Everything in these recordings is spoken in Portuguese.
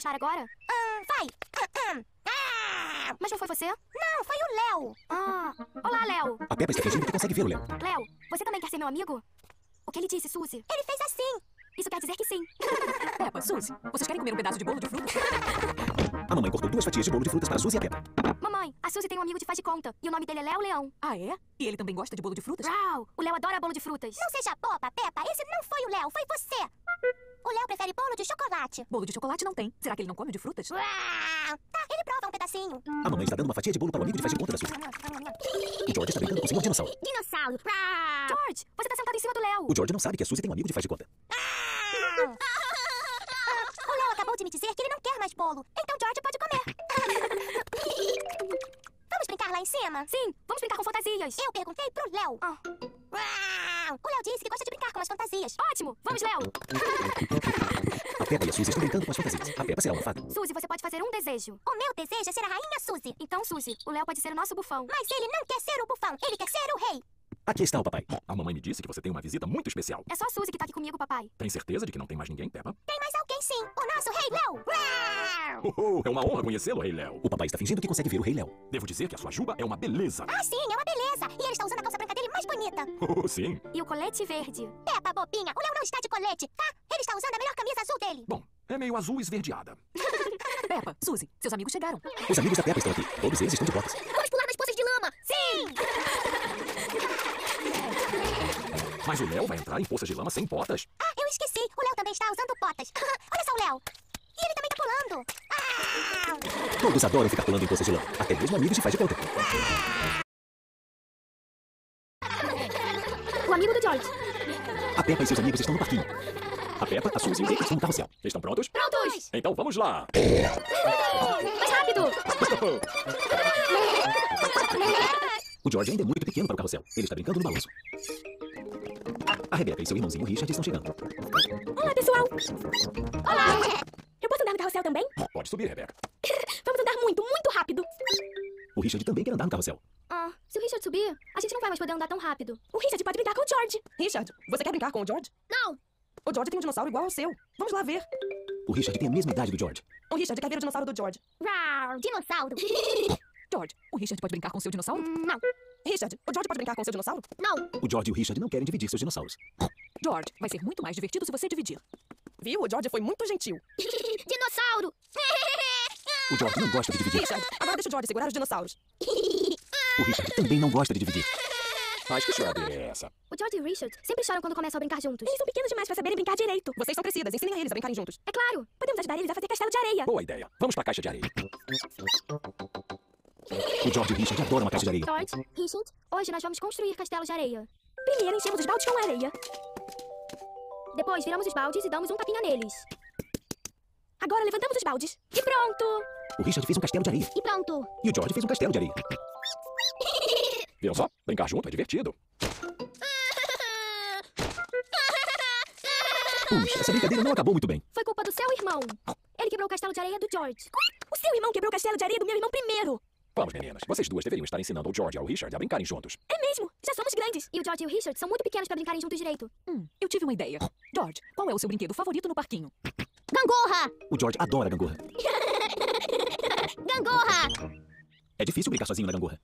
apostar agora? Vai. Mas não foi você? Não, foi o Léo. Olá, Léo. A Peppa está fingindo que consegue ver o Léo. Léo, você também quer ser meu amigo? O que ele disse, Suzy? Ele fez assim. Isso quer dizer que sim. Peppa, Suzy, vocês querem comer um pedaço de bolo de frutas? A mamãe cortou 2 fatias de bolo de frutas para Suzy e a Peppa. Mamãe, a Suzy tem um amigo de faz de conta. E o nome dele é Léo Leão. Ah, é? E ele também gosta de bolo de frutas? Uau! O Léo adora bolo de frutas. Não seja boba, Peppa. Esse não foi o Léo, foi você. O Léo prefere bolo de chocolate. Bolo de chocolate não tem. Será que ele não come de frutas? Tá, ele prova um pedacinho. A mamãe está dando uma fatia de bolo para o amigo de faz de conta da Suzy. O George está brincando com o senhor dinossauro. Dinossauro. George, você tá sentado em cima do Léo. O George não sabe que a Suzy tem um amigo de faz de conta. O Léo acabou de me dizer que ele não quer mais bolo. Então George pode comer. Vamos brincar lá em cima? Sim, vamos brincar com fantasias. Eu perguntei pro Léo. O Léo disse que gosta de brincar com as fantasias. Ótimo, vamos, Léo. A Peppa e a Suzy estão brincando com as fantasias. A Peppa será uma fada. Suzy, você pode fazer um desejo. O meu desejo é ser a rainha Suzy. Então, Suzy, o Léo pode ser o nosso bufão. Mas ele não quer ser o bufão, ele quer ser o rei. Aqui está o papai. A mamãe me disse que você tem uma visita muito especial. É só a Suzy que tá aqui comigo, papai. Tem certeza de que não tem mais ninguém, Peppa? Tem mais alguém sim, o nosso rei Léo. É uma honra conhecê-lo, Rei Léo. O papai está fingindo que consegue ver o Rei Léo. Devo dizer que a sua juba é uma beleza. Ah, sim, é uma beleza. E ele está usando a calça branca dele mais bonita. Sim. E o colete verde. Peppa, bobinha, o Léo não está de colete, tá? Ele está usando a melhor camisa azul dele. Bom, é meio azul esverdeada. Peppa, Suzy, seus amigos chegaram. Os amigos da Peppa estão aqui. Todos eles estão de botas. Vamos pular nas poças de lama. Sim! Mas o Léo vai entrar em poças de lama sem botas. Ah, eu esqueci. O Léo também está usando botas. Olha só o Léo. E ele também tá pulando. Todos adoram ficar pulando em poças de lama. Até mesmo amigos de faz de conta. O amigo do George. A Peppa e seus amigos estão no parquinho. A Peppa, a Suzy e os outros estão no carrossel. Estão prontos? Prontos! Então vamos lá. Mais rápido! O George ainda é muito pequeno para o carrossel. Ele está brincando no balanço. A Rebecca e seu irmãozinho Richard estão chegando. Olá, pessoal! Olá! Eu posso andar no carrossel também? Pode subir, Rebecca. Vamos andar muito, muito rápido. O Richard também quer andar no carrossel. Se o Richard subir, a gente não vai mais poder andar tão rápido. O Richard pode brincar com o George. Richard, você quer brincar com o George? Não! O George tem um dinossauro igual ao seu. Vamos lá ver. O Richard tem a mesma idade do George. O Richard quer ver o dinossauro do George. Rar, dinossauro. George, o Richard pode brincar com o seu dinossauro? Não, Richard, o George pode brincar com o seu dinossauro? não. O George e o Richard não querem dividir seus dinossauros. George, vai ser muito mais divertido se você dividir. Viu? O George foi muito gentil. Dinossauro. O George não gosta de dividir. Richard, agora deixa o George segurar os dinossauros. O Richard também não gosta de dividir. Mas que choradeira é essa? O George e o Richard sempre choram quando começam a brincar juntos. Eles são pequenos demais pra saberem brincar direito. Vocês são crescidas, ensinem eles a brincarem juntos. É claro! Podemos ajudar eles a fazer castelo de areia. Boa ideia. Vamos pra caixa de areia. O George e o Richard adoram uma caixa de areia. George, Richard, hoje nós vamos construir castelos de areia. Primeiro enchemos os baldes com areia. Depois viramos os baldes e damos um tapinha neles. Agora levantamos os baldes. E pronto! O Richard fez um castelo de areia. E pronto! E o George fez um castelo de areia. Viram só? Brincar junto é divertido. Puxa, essa brincadeira não acabou muito bem. Foi culpa do seu irmão. Ele quebrou o castelo de areia do George. O seu irmão quebrou o castelo de areia do meu irmão primeiro. Vamos, meninas. Vocês duas deveriam estar ensinando ao George e ao Richard a brincarem juntos. É mesmo, já somos grandes. E o George e o Richard são muito pequenos pra brincarem juntos direito. Eu tive uma ideia. George, qual é o seu brinquedo favorito no parquinho? Gangorra. O George adora a gangorra. Gangorra. É difícil brincar sozinho na gangorra.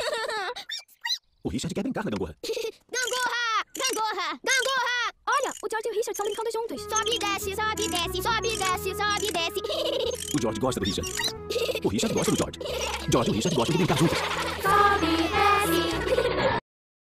O Richard quer brincar na gangorra. Gangorra. Gangorra. Gangorra. Olha, o George e o Richard estão brincando juntos. Sobe e desce, sobe e desce, sobe e desce, sobe e desce. O George gosta do Richard. O Richard gosta do George. George e o Richard gostam de brincar juntos. Sobe e desce.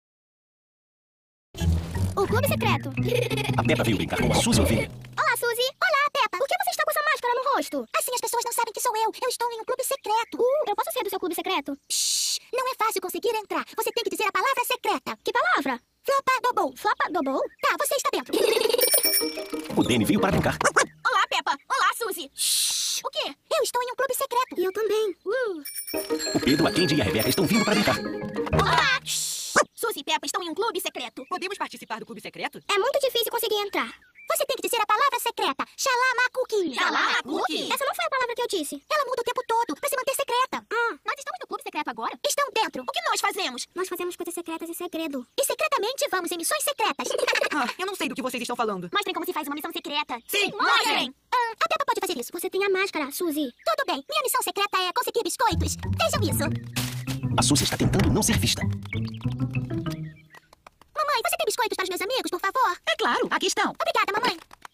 O clube secreto. A Peppa veio brincar com a Suzy ovelha. Olá, Suzy. Olá, Peppa. Por que você está com essa máscara no rosto? Assim as pessoas não sabem que sou eu. Eu estou em um clube secreto. Eu posso ser do seu clube secreto? Shhh. Não é fácil conseguir entrar. Você tem que dizer a palavra secreta. Que palavra? Flopa Dobou. Flopa Dobou? Tá, você está dentro. O Danny veio para brincar. Olá, Peppa. Olá, Suzy. Shhh. O quê? Eu estou em um clube secreto. E eu também. O Pedro, a Candy e a Rebecca estão vindo para brincar. Olá. Suzy e Peppa estão em um clube secreto. Podemos participar do clube secreto? É muito difícil conseguir entrar. Você tem que dizer a palavra secreta. Xalamacuqui. Xalamacuqui? Essa não foi a palavra que eu disse. Ela muda o tempo todo pra se manter secreta. Nós estamos no clube secreto agora? Estão dentro. O que nós fazemos? Nós fazemos coisas secretas em segredo. E secretamente vamos em missões secretas. Eu não sei do que vocês estão falando. Mostrem como se faz uma missão secreta. Sim, mostrem! A Peppa pode fazer isso. Você tem a máscara, Suzy. Tudo bem. Minha missão secreta é conseguir biscoitos. Vejam isso. A Suzy está tentando não ser vista. Mamãe, você tem biscoitos para os meus amigos, por favor? É claro, aqui estão. Obrigada, mamãe.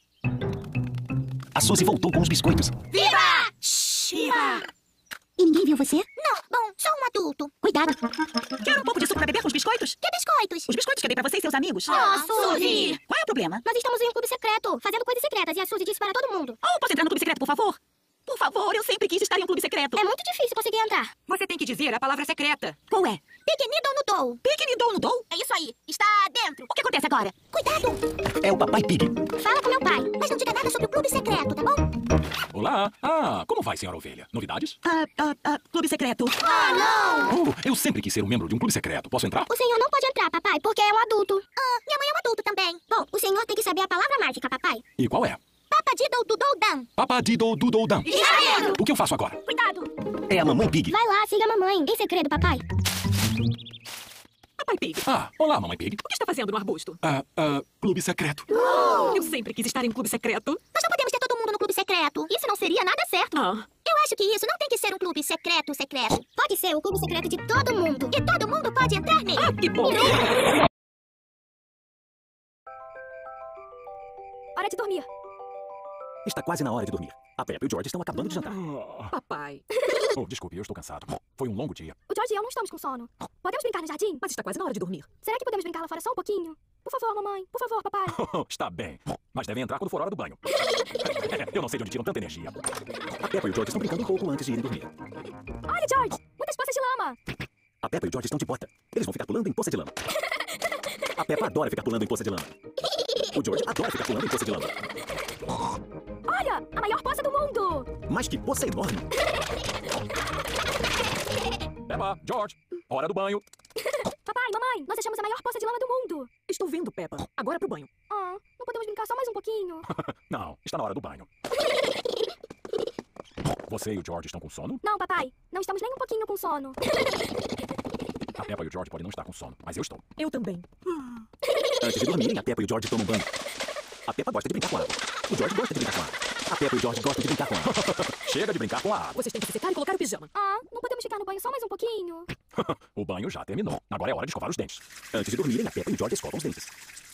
A Suzy voltou com os biscoitos. Viva! Viva! E ninguém viu você? Não. Bom, só um adulto. Cuidado. Quer um pouco de suco pra beber com os biscoitos? Que biscoitos? Os biscoitos que eu dei pra você e seus amigos. Suzy! Qual é o problema? Nós estamos em um clube secreto, fazendo coisas secretas, e a Suzy disse para todo mundo. Oh, posso entrar no clube secreto, por favor? Por favor, eu sempre quis estar em um clube secreto. É muito difícil conseguir entrar. Você tem que dizer a palavra secreta. Qual é? Piquenido no Dou. Piquenido no Dou? É isso aí. Está dentro. O que acontece agora? Cuidado. É o Papai Pig. Fala com meu pai, mas não diga nada sobre o clube secreto, tá bom? Olá. Como vai, senhora ovelha? Novidades? Clube secreto. Oh, eu sempre quis ser um membro de um clube secreto. Posso entrar? O senhor não pode entrar, papai, porque é um adulto. Minha mãe é um adulto também. Bom, o senhor tem que saber a palavra mágica, papai. E qual é? Papadidou-dudou-dan. Papadidou-dudou-dan. Está dentro. O que eu faço agora? Cuidado. É a Mamãe Pig. Vai lá, siga a mamãe. Em segredo, papai. Papai Pig, Olá, mamãe Pig. o que está fazendo no arbusto? Clube secreto. Eu sempre quis estar em um clube secreto. Nós não podemos ter todo mundo no clube secreto. Isso não seria nada certo. Eu acho que isso não tem que ser um clube secreto. Pode ser o clube secreto de todo mundo. E todo mundo pode entrar nele. Que bom. Hora de dormir. Está quase na hora de dormir. A Peppa e o George estão acabando de jantar. Papai. Oh, desculpe, eu estou cansado. Foi um longo dia. O George e eu não estamos com sono. Podemos brincar no jardim? Mas está quase na hora de dormir. Será que podemos brincar lá fora só um pouquinho? Por favor, mamãe. Por favor, papai. Está bem. Mas devem entrar quando for hora do banho. Eu não sei de onde tiram tanta energia. A Peppa e o George estão brincando um pouco antes de irem dormir. Olha, George. Muitas poças de lama. A Peppa e o George estão de bota. Eles vão ficar pulando em poça de lama. A Peppa adora ficar pulando em poça de lama. O George adora ficar pulando em poça de lama. Olha, a maior poça do mundo. Mas que poça enorme! Peppa, George, hora do banho. Papai, mamãe, nós achamos a maior poça de lama do mundo. Estou vendo, Peppa. Agora pro banho. Não podemos brincar só mais um pouquinho? Não, está na hora do banho. Você e o George estão com sono? Não, papai. Não estamos nem um pouquinho com sono. A Peppa e o George podem não estar com sono, mas eu estou. Eu também. Antes de dormirem, a Peppa e o George tomam banho. A Peppa gosta de brincar com água. O George gosta de brincar com água. A Peppa e o George gostam de brincar com água. Chega de brincar com a água. Vocês têm que se secar e colocar o pijama. Não podemos ficar no banho só mais um pouquinho? O banho já terminou. Agora é hora de escovar os dentes. Antes de dormirem, a Peppa e o George escovam os dentes.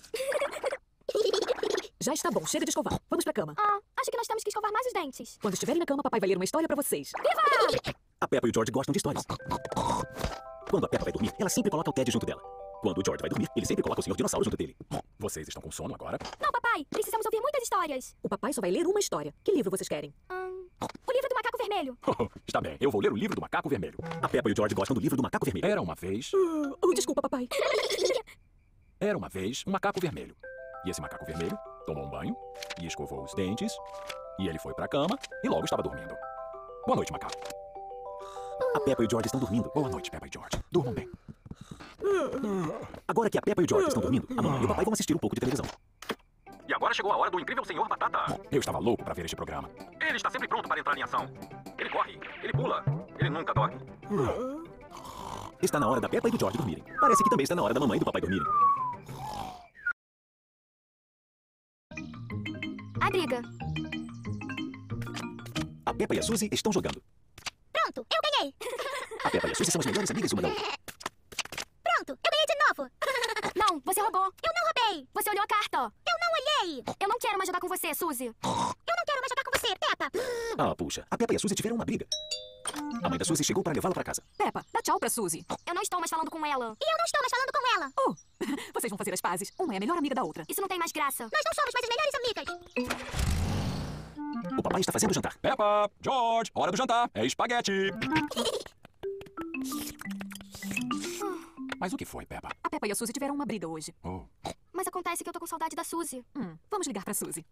Já está bom, chega de escovar. Vamos pra cama. Acho que nós temos que escovar mais os dentes. Quando estiverem na cama, papai vai ler uma história pra vocês. A Peppa e o George gostam de histórias. Quando a Peppa vai dormir, ela sempre coloca o Ted junto dela. Quando o George vai dormir, ele sempre coloca o Sr. Dinossauro junto dele. Vocês estão com sono agora? Não, papai. Precisamos ouvir muitas histórias. O papai só vai ler uma história. Que livro vocês querem? O livro do macaco vermelho. Está bem, eu vou ler o livro do macaco vermelho. A Peppa e o George gostam do livro do Macaco Vermelho. Era uma vez Desculpa, papai. um macaco vermelho. E esse macaco vermelho tomou um banho e escovou os dentes. E ele foi pra cama e logo estava dormindo. Boa noite, macaco. A Peppa e o George estão dormindo. Boa noite, Peppa e George. Durmam bem. Agora que a Peppa e o George estão dormindo, a mamãe e o papai vão assistir um pouco de televisão. E agora chegou a hora do incrível Senhor Batata. Eu estava louco para ver este programa. Ele está sempre pronto para entrar em ação. Ele corre, ele pula, ele nunca dorme. Está na hora da Peppa e do George dormirem. Parece que também está na hora da mamãe e do papai dormirem. A briga. A Peppa e a Suzy estão jogando. Pronto, eu ganhei. A Peppa e a Suzy são as melhores amigas uma da outra. Pronto, eu ganhei de novo. Não, você roubou. Eu não roubei. Você olhou a carta. Eu não olhei. Eu não quero mais jogar com você, Suzy. Eu não quero mais jogar com você, Peppa. Ah, puxa. A Peppa e a Suzy tiveram uma briga. A mãe da Suzy chegou para levá-la para casa. Peppa, dá tchau pra Suzy. Eu não estou mais falando com ela. E eu não estou mais falando com ela. Vocês vão fazer as pazes. Uma é a melhor amiga da outra. Isso não tem mais graça. Nós não somos mais as melhores amigas. O papai está fazendo jantar. Peppa, George, hora do jantar. É espaguete. Mas o que foi, Peppa? A Peppa e a Suzy tiveram uma briga hoje. Oh. Mas acontece que eu tô com saudade da Suzy. Vamos ligar pra Suzy.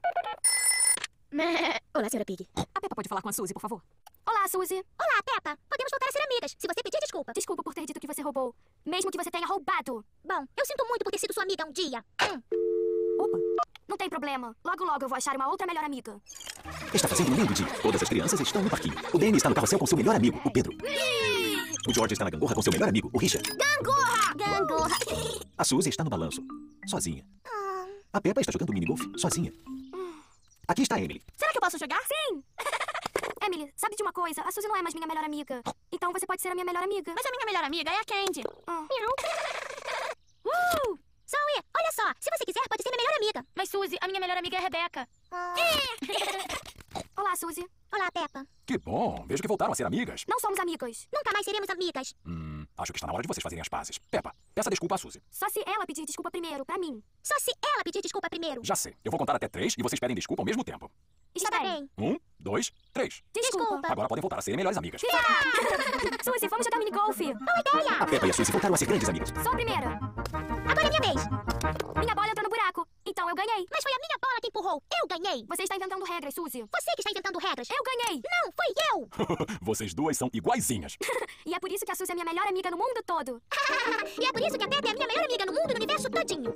Olá, senhora Pig. A Peppa pode falar com a Suzy, por favor? Olá, Suzy. Olá, Peppa. Podemos voltar a ser amigas, se você pedir desculpa. Desculpa por ter dito que você roubou. Mesmo que você tenha roubado. Bom, eu sinto muito por ter sido sua amiga um dia. Opa. Não tem problema. Logo, logo eu vou achar uma outra melhor amiga. Está fazendo um lindo dia. Todas as crianças estão no parquinho. O Danny está no carrossel com seu melhor amigo, o Pedro. O George está na gangorra com seu melhor amigo, o Richard. Gangorra! Gangorra. A Suzy está no balanço, sozinha. A Peppa está jogando minigolf, sozinha. Aqui está a Emily. Será que eu posso jogar? Sim! Emily, sabe de uma coisa? A Suzy não é mais minha melhor amiga. Então você pode ser a minha melhor amiga. Mas a minha melhor amiga é a Candy. Zoe, olha só. Se você quiser, pode ser minha melhor amiga. Mas Suzy, a minha melhor amiga é a Rebecca. Olá, Suzy. Olá, Peppa. Que bom. Vejo que voltaram a ser amigas. Não somos amigas. Nunca mais seremos amigas. Acho que está na hora de vocês fazerem as pazes. Peppa, peça desculpa a Suzy. Só se ela pedir desculpa primeiro, pra mim. Só se ela pedir desculpa primeiro. Já sei. Eu vou contar até 3 e vocês pedem desculpa ao mesmo tempo. Está bem. 1, 2, 3. Desculpa. Agora podem voltar a serem melhores amigas. Suzy, vamos jogar minigolf. Boa ideia. A Peppa e a Suzy voltaram a ser grandes amigas. Sou a primeira. Agora é minha vez. Minha bola entrou no buraco, então eu ganhei. Mas foi a minha bola que empurrou. Eu ganhei. Você está inventando regras, Suzy. Você que está inventando regras. Eu ganhei. Não, foi eu. Vocês duas são iguaizinhas. E é por isso que a Suzy é minha melhor amiga no mundo todo. E é por isso que a Peppa é a minha melhor amiga no mundo e no universo todinho.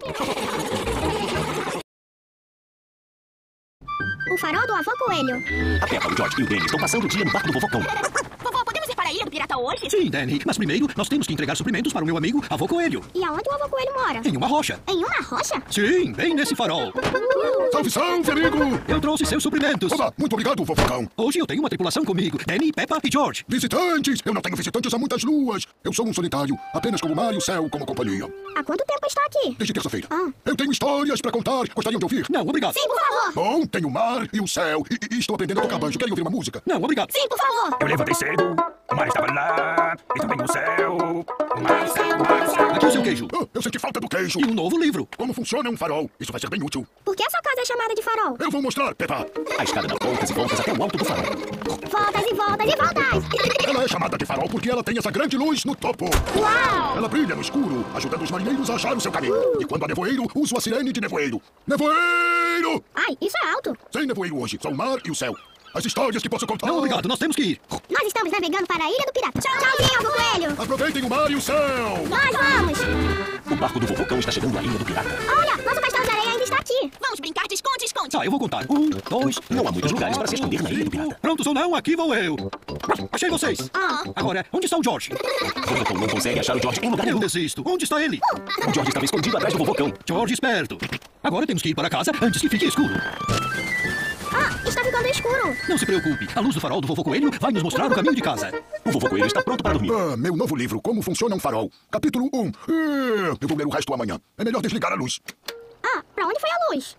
O farol do avô coelho. A Peppa, o George e o Danny estão passando o dia no barco do vovô cão. Vovó, podemos ir para a Ilha do Pirata hoje? Sim, Danny, mas primeiro nós temos que entregar suprimentos para o meu amigo, avô Coelho. E aonde o avô coelho mora? Em uma rocha. Em uma rocha? Sim, bem nesse farol. Salve, salve, amigo! Eu trouxe seus suprimentos. Oba, muito obrigado, vovocão. Hoje eu tenho uma tripulação comigo, Danny, Peppa e George. Visitantes! Eu não tenho visitantes há muitas luas. Eu sou um solitário, apenas com o mar e o céu como companhia. Há quanto tempo está aqui? Desde terça-feira. Eu tenho histórias para contar. Gostariam de ouvir? Não, obrigado. Sim, por favor. Bom, tenho o mar e o céu. E estou aprendendo a tocar banjo. Querem ouvir uma música? Não, obrigado. Sim, por favor. Eu levantei cedo, o mar estava lá, e também o céu. O mar, o céu, o mar, o céu. Aqui o seu queijo. Eu senti falta do queijo. E um novo livro. Como funciona um farol? Isso vai ser bem útil. Por que a sua casa é chamada de farol? Eu vou mostrar, Peppa. A escada dá voltas e voltas até o alto do farol. Voltas e voltas e voltas. Ela é chamada de farol porque ela tem essa grande luz no topo. Uau! Ela brilha no escuro, ajudando os marinheiros a achar o seu caminho. E quando há nevoeiro, uso a sirene de nevoeiro. Nevoeiro! Ai, isso é alto. Sem nevoeiro hoje, só o mar e o céu. As histórias que posso contar. Não, obrigado, nós temos que ir. Nós estamos navegando para a Ilha do Pirata. Tchauzinho, avô coelho. Aproveitem o mar e o céu. Nós vamos. O barco do vovô cão está chegando à ilha do pirata. Olha, nosso castelo de areia ainda está aqui. Vamos brincar de esconde-esconde. Tá, eu vou contar. 1, 2, Não há muitos lugares para se esconder na ilha do pirata. prontos ou não, aqui vou eu. Achei vocês. Agora, onde está o George? O vovô cão não consegue achar o George em lugar Eu nenhum. desisto. Onde está ele? O George estava escondido atrás do vovô cão. George esperto. Agora temos que ir para casa antes que fique escuro. Está ficando escuro. Não se preocupe, a luz do farol do vovô Coelho vai nos mostrar o caminho de casa. O vovô coelho está pronto para dormir. Meu novo livro, Como Funciona um Farol. Capítulo 1. Eu vou ler o resto amanhã. É melhor desligar a luz. Pra onde foi a luz?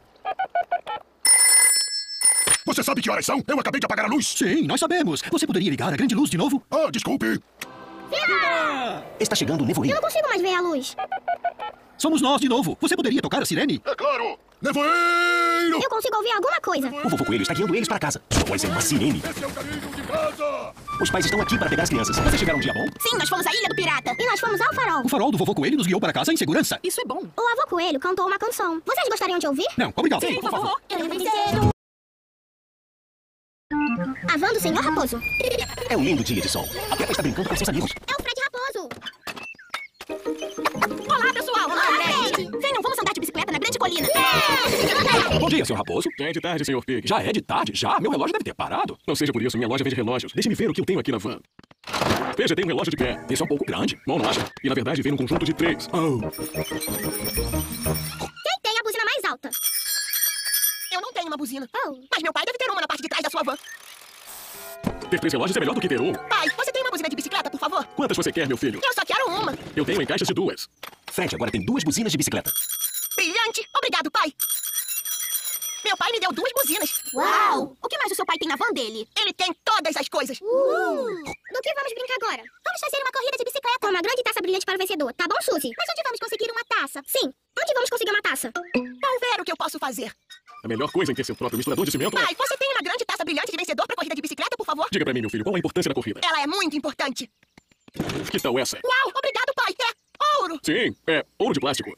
Você sabe que horas são? Eu acabei de apagar a luz. Sim, nós sabemos. Você poderia ligar a grande luz de novo? Desculpe. Está chegando o Eu nevoeiro. não consigo mais ver a luz. Somos nós de novo. Você poderia tocar a sirene? É claro. Nevoeiro! Eu consigo ouvir alguma coisa. O vovô coelho está guiando eles para casa. Sua voz é uma sirene. Esse é o caminho de casa. Os pais estão aqui para pegar as crianças. Vocês tiveram um dia bom? Sim, nós fomos à Ilha do Pirata. E nós fomos ao farol. O farol do vovô Coelho nos guiou para casa em segurança. Isso é bom. O avô coelho cantou uma canção. Vocês gostariam de ouvir? Não, obrigado. Sim, por favor. Eu levantei cedo. A van do Senhor Raposo. É um lindo dia de sol. A Peppa está brincando com seus amigos. É o Fred Raposo. Olá, pessoal. Olá, Fred. Venham, vamos andar de bicicleta na grande colina. Bom dia, senhor Raposo. Já é de tarde, senhor Pig. Já é de tarde? Já? Meu relógio deve ter parado. Não seja por isso, minha loja vende relógios. Deixe-me ver o que eu tenho aqui na van. Veja, tem um relógio de pé. Esse é um pouco grande. Bom, não acha? E na verdade vem num conjunto de 3. Quem tem a buzina mais alta? Eu não tenho uma buzina. Oh. Mas meu pai deve ter uma na parte de trás da sua van. Ter 3 relógios é melhor do que ter um. Pai, você tem uma buzina de bicicleta, por favor? Quantas você quer, meu filho? Eu só quero uma. Eu tenho em caixas de 2. Fred agora tem 2 buzinas de bicicleta. Brilhante. Obrigado, pai. Meu pai me deu 2 buzinas. Uau! O que mais o seu pai tem na van dele? Ele tem todas as coisas. Do que vamos brincar agora? Vamos fazer uma corrida de bicicleta. Com uma grande taça brilhante para o vencedor. Tá bom, Suzy? Mas onde vamos conseguir uma taça? Sim. Onde vamos conseguir uma taça? Vamos ver o que eu posso fazer. A melhor coisa em ter seu próprio misturador de cimento é... Pai, você tem uma grande taça brilhante de vencedor pra corrida de bicicleta, por favor? Diga pra mim, meu filho, qual a importância da corrida? Ela é muito importante. Que tal essa? Uau, obrigado, pai. É ouro. Sim, é ouro de plástico.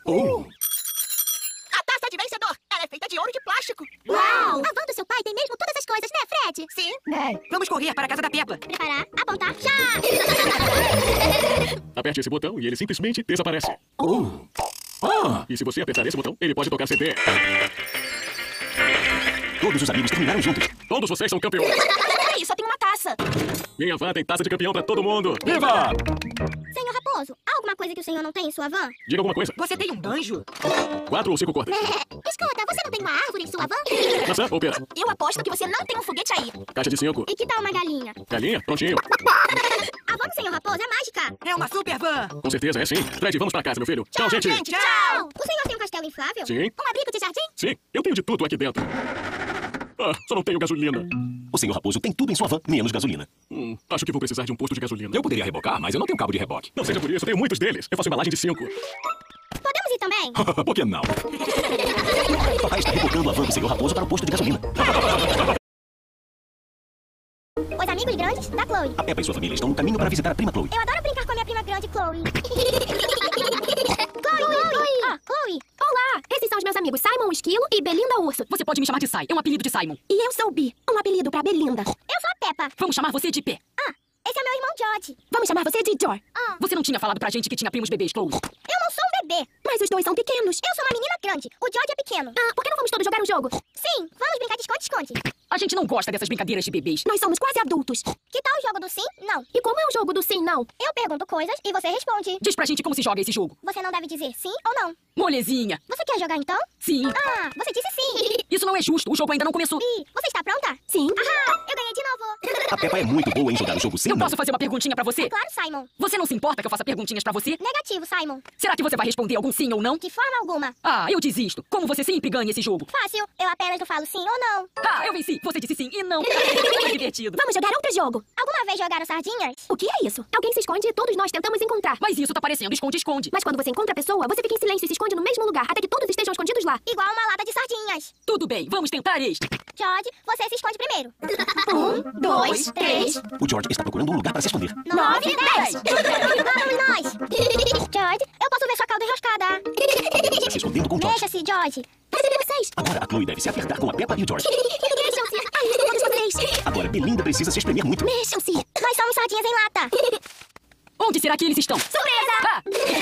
A taça de vencedor. Ela é feita de ouro de plástico. Uau! A van do seu pai tem mesmo todas as coisas, né, Fred? Sim. Vamos correr para a casa da Peppa. Preparar, apontar, já! Aperte esse botão e ele simplesmente desaparece. E se você apertar esse botão, ele pode tocar CD. Todos os amigos terminaram juntos. Todos vocês são campeões. Peraí, só tem uma taça. Minha van tem taça de campeão pra todo mundo. Viva! Senhor Raposo, há alguma coisa que o senhor não tem em sua van? Diga alguma coisa. Você tem um banjo? 4 ou 5 cordas. Escuta, você não tem uma árvore em sua van? Maçã ou pera? Eu aposto que você não tem um foguete aí. Caixa de 5. E que tal uma galinha? Galinha? Prontinho. A van do senhor Raposo é mágica. É uma super van. Com certeza, é sim. Fred, vamos pra casa, meu filho. Tchau, gente. Tchau. O senhor tem um castelo inflável? Sim. Um abrigo de jardim? Sim, eu tenho de tudo aqui dentro. Ah, só não tenho gasolina. O senhor Raposo tem tudo em sua van, menos gasolina. Acho que vou precisar de um posto de gasolina. Eu poderia rebocar, mas eu não tenho cabo de reboque. Não seja por isso, eu tenho muitos deles. Eu faço embalagem de 5. Podemos ir também? Por que não? Papai está rebocando a van do senhor Raposo para o posto de gasolina. Os amigos grandes da Chloe. A Peppa e sua família estão no caminho para visitar a prima Chloe. Eu adoro brincar com a minha prima grande, Chloe. Chloe! Ah, Chloe! Olá! Esses são os meus amigos Simon o Esquilo e Belinda o Urso. Você pode me chamar de Sai. É um apelido de Simon. E eu sou Bi, um apelido pra Belinda. Eu sou a Peppa. Vamos chamar você de Pé. Ah, esse é meu irmão George. Vamos chamar você de Jor. Ah, Você não tinha falado pra gente que tinha primos bebês, Chloe. eu não sou um bebê, mas os dois são pequenos. Eu sou uma menina grande, o George é pequeno. Ah, por que não vamos todos jogar um jogo? Sim, vamos brincar de esconde-esconde. A gente não gosta dessas brincadeiras de bebês. Nós somos quase adultos. Que tal o jogo do sim, não? E como é o jogo do sim, não? Eu pergunto coisas e você responde. Diz pra gente como se joga esse jogo. Você não deve dizer sim ou não. Molezinha. Você quer jogar então? Sim. Ah, você disse sim. Isso não é justo. O jogo ainda não começou. Bi, você está pronta? Sim. Ahá, eu ganhei de novo. A Peppa é muito boa em jogar o jogo sim, Eu não. posso fazer uma perguntinha pra você? Claro, Simon. Você não se importa que eu faça perguntinhas pra você? Negativo, Simon. Será que você vai responder algum sim ou não? De forma alguma. Ah, eu desisto. Como você sempre ganha esse jogo? Fácil, eu apenas não falo sim ou não. Ah, eu venci. Você disse sim e não. Foi divertido. Vamos jogar outro jogo. Alguma vez jogaram sardinhas? O que é isso? Alguém se esconde e todos nós tentamos encontrar. Mas isso tá parecendo esconde-esconde. Mas quando você encontra a pessoa, você fica em silêncio e se esconde no mesmo lugar, até que todos estejam escondidos lá. Igual uma lata de sardinhas. Tudo bem, vamos tentar este. George, você se esconde primeiro. 1, 2, 3, O George está procurando um lugar para se esconder. 9, 10. Lá vamos nós. George, eu posso ver sua cauda enroscada. Está se escondendo com o George. Mexa-se, George. Cadê vocês? Agora a Chloe deve se apertar com a Peppa e o George. Mexam-se. Ai, todos vocês. Agora Belinda precisa se espremer muito. Mexam-se. Nós somos sardinhas em lata. Onde será que eles estão? Surpresa! Ah!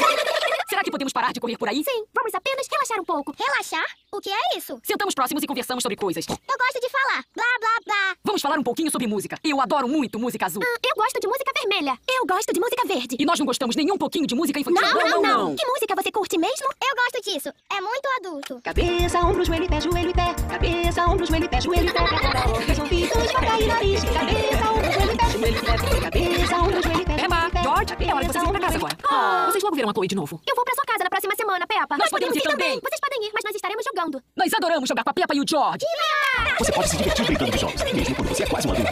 Será que podemos parar de correr por aí? Sim, vamos apenas relaxar um pouco. Relaxar? O que é isso? Sentamos próximos e conversamos sobre coisas. Eu gosto de falar. Blá, blá, blá. Vamos falar um pouquinho sobre música. Eu adoro muito música azul. Eu gosto de música vermelha. Eu gosto de música verde. E nós não gostamos nem um pouquinho de música infantil. Não. Que música você curte mesmo? Eu gosto disso. É muito adulto. Cabeça, ombro, joelho e pé, joelho e pé. Cabeça, ombro, joelho e pé, joelho e pé. Os ouvidos, boca e nariz. Cabeça, ombro, joelho e pé, joelho e pé. Cabeça, ombro, joelho e pé. Emma, George, é hora de vocês irem pra casa agora. Vocês logo viram a Chloe de novo. Eu vou pra sua casa na próxima semana, Peppa. Nós podemos ir também. Vocês podem ir, mas nós estaremos jogando. Nós adoramos jogar com a Peppa e o George. Você pode se divertir brincando de jogos, mesmo quando você é quase um adulto.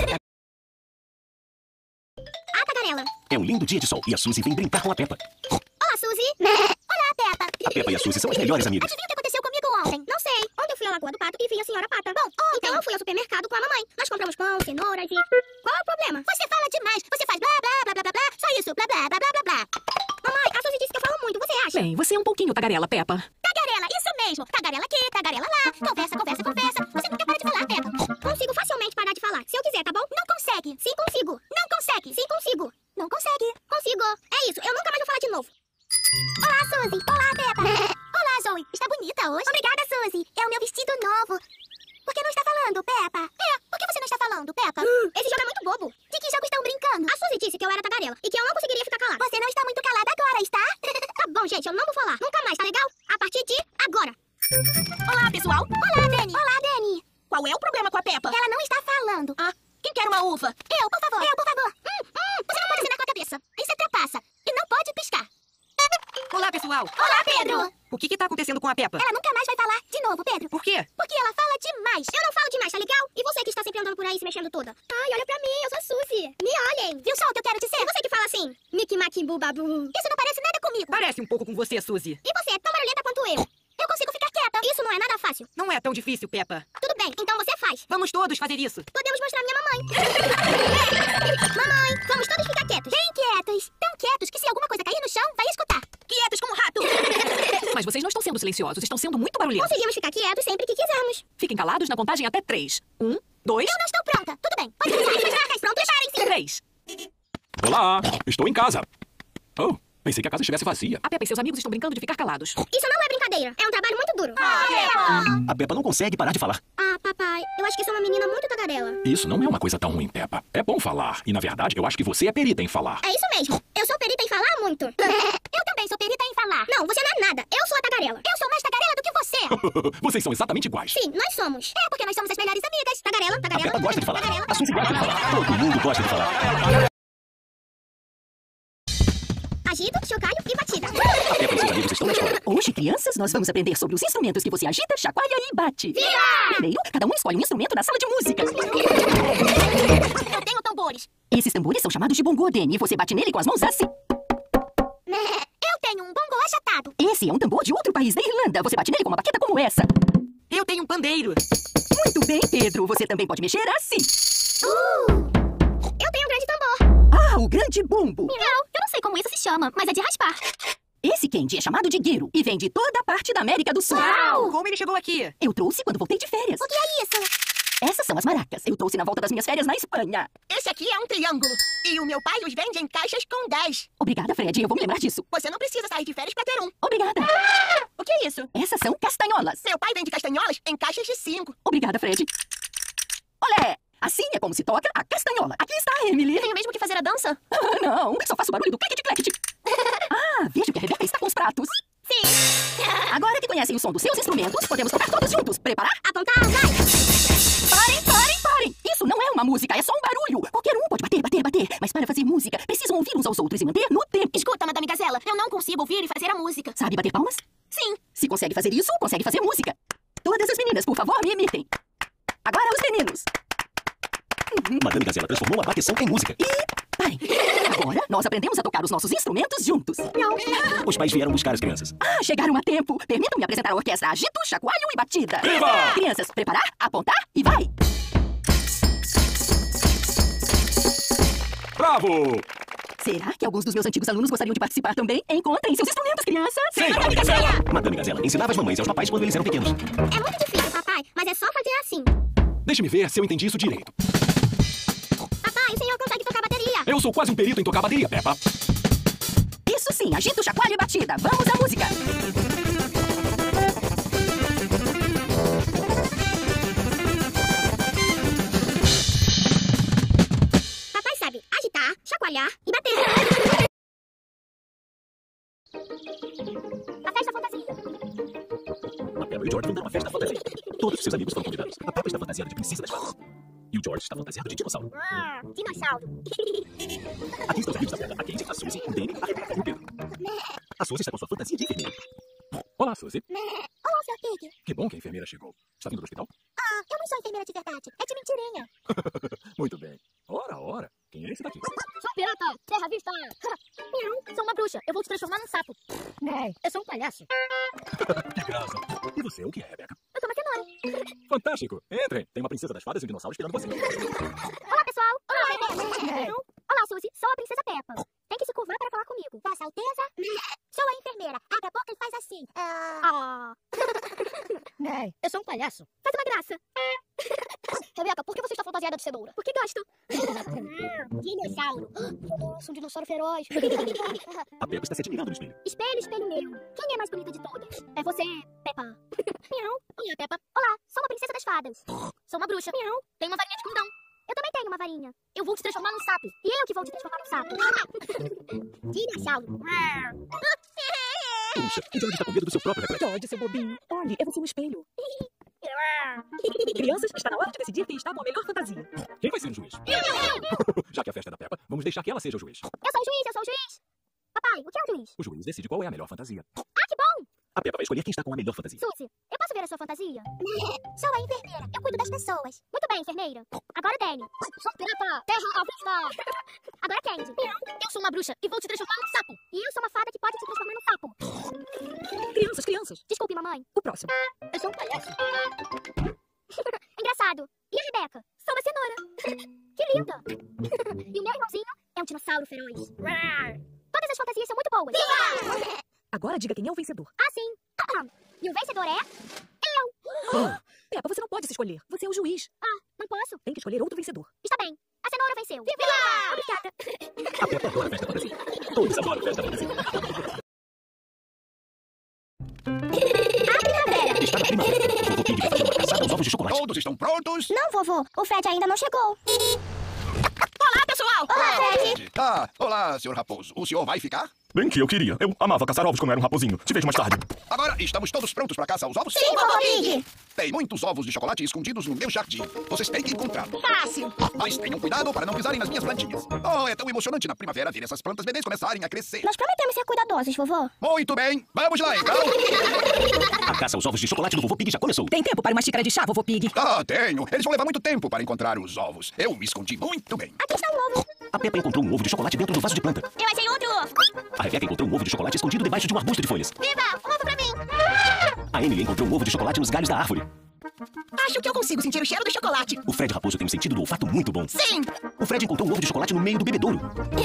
Ah, tagarela. É um lindo dia de sol e a Suzy vem brincar com a Peppa. Olá, Suzy. Olá, Peppa. A Peppa e a Suzy são as melhores amigas. Adivinha o que aconteceu comigo ontem? Não sei. Ontem eu fui à Lagoa do Pato e vi a senhora Pata. Bom, então eu fui ao supermercado com a mamãe. Nós compramos pão, cenouras e... Qual é o problema? Você fala demais. Você faz blá, blá, blá, blá, blá, blá. Só isso. Blá, blá, blá, blá, blá, blá. Mamãe, a Suzy disse que eu falo muito. Você acha? Bem, você é um pouquinho tagarela, Peppa. Tagarela, isso mesmo. Tagarela aqui, tagarela lá. Conversa, conversa, conversa. Você nunca para de falar, Peppa. Consigo facilmente parar de falar. Se eu quiser, tá bom? Não consegue. Sim, consigo. Não consegue. Sim, consigo. Não consegue. Consigo. É isso. Eu nunca mais vou falar de novo. Olá, Suzy. Olá, Peppa. Olá, Zoe. Está bonita hoje. Obrigada, Suzy. É o meu vestido novo. Por que não está falando, Peppa? Por que você não está falando, Peppa? Esse jogo é muito bobo. De que jogo estão brincando? A Suzy disse que eu era tagarela e que eu não conseguiria ficar calada. Você não está muito calada agora, está? Tá bom, gente. Eu não vou falar. Nunca mais, tá legal? A partir de agora. Olá, pessoal. Olá, Dani. Olá, Dani. Qual é o problema com a Peppa? Ela não está falando. Ah, quem quer uma uva? Eu, por favor. Eu, por favor. Você não pode acenar com a cabeça. Isso é trapaça. E não pode piscar. Olá, pessoal. Olá, Pedro. O que tá acontecendo com a Peppa? Ela nunca mais vai falar de novo, Pedro. Por quê? Porque ela fala demais. Eu não falo demais, tá legal? E você que está sempre andando por aí se mexendo toda? Ai, olha pra mim, eu sou a Suzy. Me olhem. Viu só o que eu quero dizer? E você que fala assim, Mickey Macimbu Babu. Isso não parece nada comigo. Parece um pouco com você, Suzy. E você é tão barulhenta quanto eu. Eu consigo ficar quieta. Isso não é nada fácil. Não é tão difícil, Peppa. Tudo bem, então você faz. Vamos todos fazer isso. Podemos mostrar minha mamãe. Mamãe, vamos todos ficar quietos. Bem quietos. Tão quietos que se alguma coisa cair no chão, vai escutar. Quietos como um rato. Mas vocês não estão sendo silenciosos, estão sendo muito barulhentos. Conseguimos ficar quietos sempre que quisermos. Fiquem calados na contagem até 3. 1, 2, Eu não estou pronta. Tudo bem. Pode começar. As marcas prontas, parem-se. 3. Olá, estou em casa. Oh, Pensei que a casa estivesse vazia. A Peppa e seus amigos estão brincando de ficar calados. Isso não é brincadeira. É um trabalho muito duro. A Peppa não consegue parar de falar. Ah, papai, eu acho que sou uma menina muito tagarela. Isso não é uma coisa tão ruim, Peppa. É bom falar. E, na verdade, eu acho que você é perita em falar. É isso mesmo. Eu sou perita em falar muito. Eu também sou perita em falar. Não, você não é nada. Eu sou a tagarela. Eu sou mais tagarela do que você. Vocês são exatamente iguais. Sim, nós somos. É porque nós somos as melhores amigas. Tagarela, A tagarela. Peppa gosta de falar. Tagarela. A Suzy gosta de falar. Todo mundo gosta de falar. Agito, chocalho e batida. A Peppa e seus amigos estão na escola. Hoje, crianças, nós vamos aprender sobre os instrumentos que você agita, chacoalha e bate. Primeiro, cada um escolhe um instrumento na sala de música. Eu tenho tambores. Esses tambores são chamados de bongô, Dani, e você bate nele com as mãos assim. Eu tenho um bongo achatado. Esse é um tambor de outro país da Irlanda. Você bate nele com uma baqueta como essa. Eu tenho um pandeiro. Muito bem, Pedro. Você também pode mexer assim. Eu tenho um grande tambor. Ah, o grande bumbo. Não, eu não sei como isso se chama, mas é de raspar. Esse candy é chamado de guiro e vem de toda a parte da América do Sul. Como ele chegou aqui? Eu trouxe quando voltei de férias. O que é isso? Essas são as maracas. Eu trouxe na volta das minhas férias na Espanha. Esse aqui é um triângulo. E o meu pai os vende em caixas com 10. Obrigada, Fred. Eu vou me lembrar disso. Você não precisa sair de férias pra ter um. Obrigada. O que é isso? Essas são castanholas. Meu pai vende castanholas em caixas de 5. Obrigada, Fred. Olé! Assim é como se toca a castanhola. Aqui está a Emily. Tenho mesmo que fazer a dança? Ah, não, só faço o barulho do clique-clack. Ah, vejo que a Rebeca está com os pratos. Sim. Agora que conhecem o som dos seus instrumentos, podemos tocar todos juntos. Preparar? Apontar, vai. Parem! Isso não é uma música, é só um barulho. Qualquer um pode bater. Mas para fazer música, precisam ouvir uns aos outros e manter no tempo. Escuta, Madame Gazela, eu não consigo ouvir e fazer a música. Sabe bater palmas? Sim. Se consegue fazer isso, consegue fazer música. Todas as meninas, por favor, me imitem. Agora os meninos. Madame Gazela transformou a bateção em música. Parem. Agora, nós aprendemos a tocar os nossos instrumentos juntos. Os pais vieram buscar as crianças. Ah, chegaram a tempo. Permitam-me apresentar a orquestra Agito, Chacoalho e Batida. Viva! Crianças, preparar, apontar e vai! Bravo! Será que alguns dos meus antigos alunos gostariam de participar também? Encontrem seus instrumentos, crianças! Sim, Madame Gazela! Madame Gazela ensinava as mamães e aos papais quando eles eram pequenos. É muito difícil, papai, mas é só fazer assim. Deixe-me ver se eu entendi isso direito. Papai, o senhor consegue tocar bateria. Eu sou quase um perito em tocar bateria, Peppa. Isso sim, agito, chacoalho e batida. Vamos à música! Papai sabe agitar, chacoalhar e bater. A festa fantasia. A Peppa e o George vão dar uma festa fantasia. Todos os seus amigos foram convidados. A Peppa está fantasiada de princesa das fadas. E o George está fantasiado de dinossauro. Dinossauro. Aqui estão os amigos da Peppa. A Casey, a Suzy, o Danny, a Rebecca e o Pedro. A Suzy está com sua fantasia de enfermeira. Olá, Suzy. Olá, Sr. Pig. Que bom que a enfermeira chegou. Está vindo do hospital? Eu não sou enfermeira de verdade. É de mentirinha. Muito bem. Ora. Quem é esse daqui? Sou um pirata. Terra vista. Miau. Sou uma bruxa. Eu vou te transformar num sapo. Eu sou um palhaço. Que graça. E você, o que é, Rebecca? Eu sou uma cenoura. Fantástico. Entrem. Tem uma princesa das fadas e um dinossauro esperando você. Olá, pessoal. Olá, Rebecca. Olá, Suzy. Sou a princesa Peppa. Tem que se curvar para falar comigo. Vossa Alteza? Sou a enfermeira. Abre a boca e faz assim. Eu sou um palhaço. Faz uma graça. Rebeca, por que você está fantasiada de cenoura? Porque gosto. Dinossauro. Nossa, um dinossauro feroz. A Peppa está se admirando no espelho. Espelho, espelho meu. Quem é mais bonita de todas? É você, Peppa. Miau. Olá, Peppa. Olá, sou uma princesa das fadas. Sou uma bruxa. Miau. Tenho uma varinha de condão. Eu também tenho uma varinha. Eu vou te transformar num sapo. E eu que vou te transformar num sapo. Dinossauro. Puxa, o George está com medo do seu próprio reflexo. George, seu bobinho. Olhe, é você no espelho. Crianças, está na hora de decidir quem está com a melhor fantasia. Quem vai ser o juiz? Já que a festa é da Peppa, vamos deixar que ela seja o juiz. Eu sou o juiz. Papai, o que é um juiz? O juiz decide qual é a melhor fantasia. Ah, que bom. A Peppa vai escolher quem está com a melhor fantasia. Suzy, eu posso ver a sua fantasia? Sou a enfermeira. Eu cuido das pessoas. Muito bem, enfermeira. Agora Danny. Sou pirata. Terra à vista. Agora Candy. Eu sou uma bruxa e vou te transformar num sapo. E eu sou uma fada que pode te transformar num sapo. Crianças. Desculpe, mamãe. O próximo. Eu sou um palhaço. Engraçado. E a Rebeca? Sou uma cenoura. Que linda. E o meu irmãozinho é um dinossauro feroz. Todas as fantasias são muito boas. Agora diga quem é o vencedor. Ah, sim. E o vencedor é... Peppa, você não pode se escolher. Você é o juiz. Não posso? Tem que escolher outro vencedor. Está bem. A cenoura venceu. Obrigada. A Peppa adora a festa fantasia. Todos adoram festa Brasil. Está na primavera. O vovô Pig vai fazer uma caçada aos ovos de chocolate. Todos estão prontos? Não, vovô. O Fred ainda não chegou. Olá, pessoal! Olá, Fred. Olá, senhor Raposo. O senhor vai ficar? Bem que eu queria. Eu amava caçar ovos quando era um raposinho. Te vejo mais tarde. Agora, estamos todos prontos para caçar os ovos? Sim, vovô Pig. Tem muitos ovos de chocolate escondidos no meu jardim. Vocês têm que encontrá-los. Fácil! Mas tenham cuidado para não pisarem nas minhas plantinhas. Oh, é tão emocionante na primavera ver essas plantas bebês começarem a crescer. Nós prometemos ser cuidadosos, vovô. Muito bem. Vamos lá, então. A caça aos ovos de chocolate do vovô Pig já começou. Tem tempo para uma xícara de chá, vovô Pig? Tenho. Eles vão levar muito tempo para encontrar os ovos. Eu me escondi muito bem. Aqui está um ovo. A Peppa encontrou um ovo de chocolate dentro do vaso de planta. Eu achei outro ovo. A Rebeca encontrou um ovo de chocolate escondido debaixo de um arbusto de folhas. Viva! Um ovo pra mim. A Emily encontrou um ovo de chocolate nos galhos da árvore. Acho que eu consigo sentir o cheiro do chocolate. O Fred Raposo tem um sentido do olfato muito bom. Sim! O Fred encontrou um ovo de chocolate no meio do bebedouro.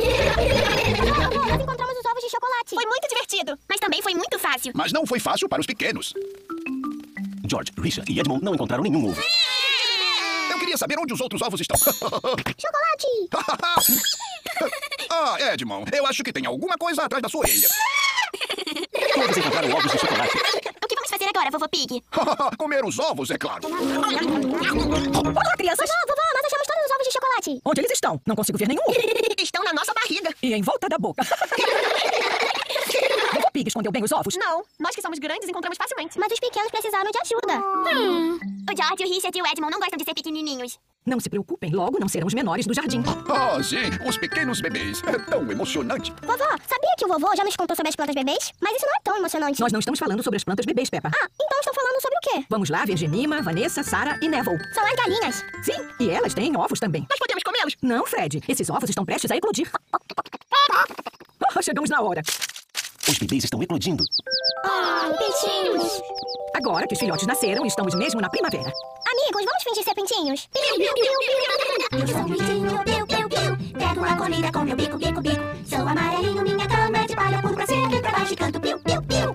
Nós encontramos os ovos de chocolate. Foi muito divertido. Mas também foi muito fácil. Mas não foi fácil para os pequenos. George, Richard e Edmond não encontraram nenhum ovo. Eu queria saber onde os outros ovos estão. Chocolate! Edmond, eu acho que tem alguma coisa atrás da sua orelha. Todos encontraram ovos de chocolate. O que vamos fazer agora, vovô Pig? Comer os ovos, é claro. Olá, crianças! Vovô, nós achamos todos os ovos de chocolate. Onde eles estão? Não consigo ver nenhum. Estão na nossa barriga. E em volta da boca. Vovô Pig escondeu bem os ovos? Não, nós que somos grandes encontramos facilmente. Mas os pequenos precisaram de ajuda. O George, o Richard e o Edmond não gostam de ser pequenininhos. Não se preocupem, logo não serão os menores do jardim. Sim, os pequenos bebês. É tão emocionante. Vovó, sabia que o vovô já nos contou sobre as plantas bebês? Mas isso não é tão emocionante. Nós não estamos falando sobre as plantas bebês, Peppa. Então estão falando sobre o quê? Vamos lá ver Jemima, Vanessa, Sarah e Neville. São as galinhas. Sim, e elas têm ovos também. Nós podemos comê-los? Não, Fred. Esses ovos estão prestes a eclodir. Chegamos na hora. Os bebês estão eclodindo. Pintinhos. Agora que os filhotes nasceram, estamos mesmo na primavera. Amigos, vamos fingir ser pintinhos? Eu sou um pintinho, piu, piu, piu. Pego a comida com meu bico, bico, bico. Sou amarelinho, minha cama é de palha. Pulo pra cima e pra baixo e canto piu, piu, piu.